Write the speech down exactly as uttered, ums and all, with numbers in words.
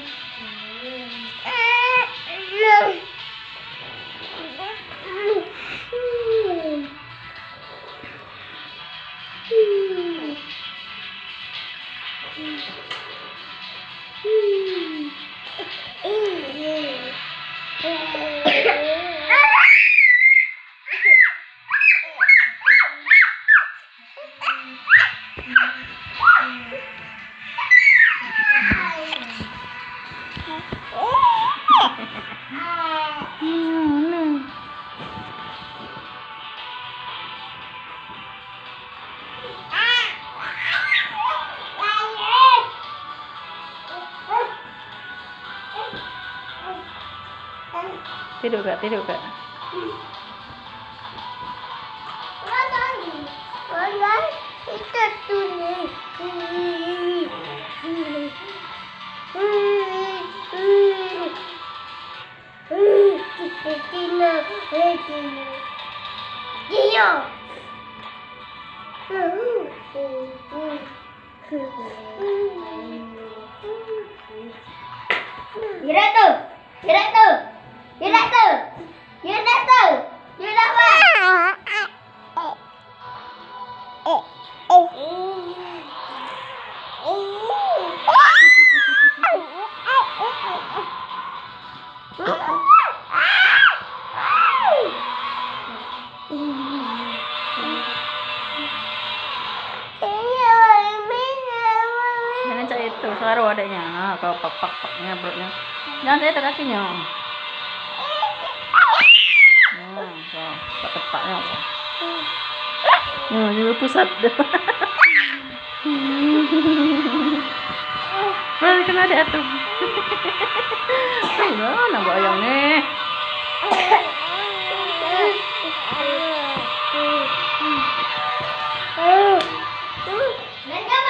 Tidur gak? Tidur gak? Gerak tuh, gerak tuh, gerak tuh, gerak tuh, gerak apa? Jangan cak itu, sekarang adanya. Kalau pak pak paknya perutnya. Jangan cak itu kakinya. Nah, so, pak tepaknya. Nah, juga pusat. Mana kena ada tuh. Nah, nambah ayam nih. Nanda